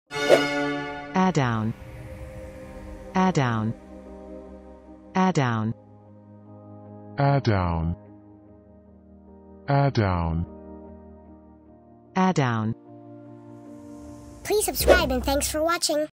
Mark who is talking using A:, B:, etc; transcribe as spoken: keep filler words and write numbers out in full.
A: adown, adown, adown,
B: adown, adown,
A: adown.
C: Please subscribe and thanks for watching.